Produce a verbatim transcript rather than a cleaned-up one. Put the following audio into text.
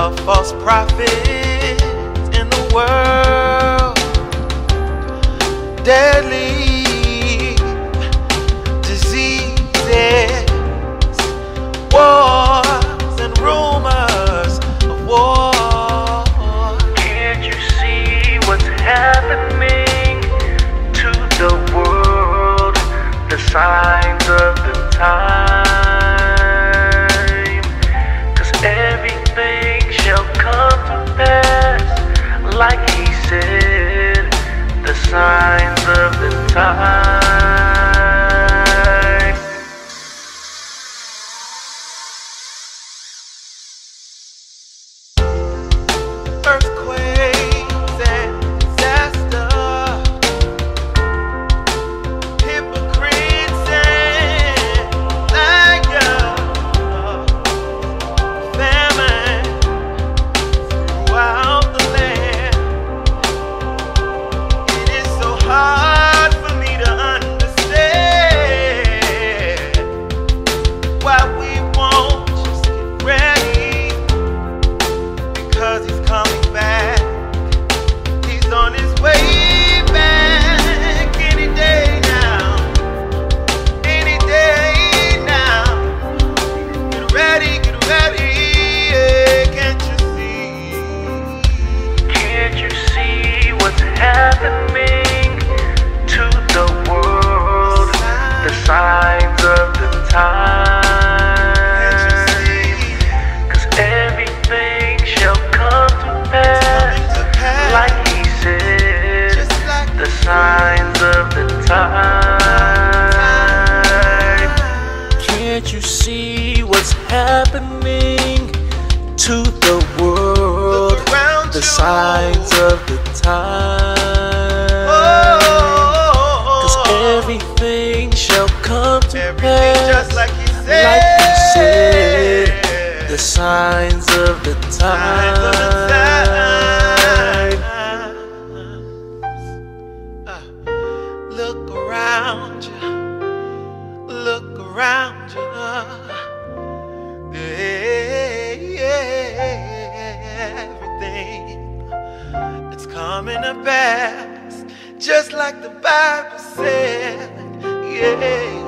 of false prophets in the world, deadly diseases, wars and rumors of war. Can't you see what's happening to the world? The signs of the time. 'Cause everything shall come to pass, like he said, the signs of the time. Earthquakes and disaster, hypocrites and liars, famine throughout the land. It is so hard for me to understand why we won't just get ready, because he's coming back. He's on his way back any day now, any day now. Get ready, get ready, yeah. Can't you see? Can't you see what's happening to the world? The signs of the time. 'Cause everything shall come to pass, like he said, the signs of the time. Can't you see what's happening to the world? The signs of the time. 'Cause everything shall come to pass, Just like he said, like he said, the signs of the signs of the time. times. Uh, Look around you, look around you. Yeah, everything it's coming to pass, just like the Bible said. Yeah.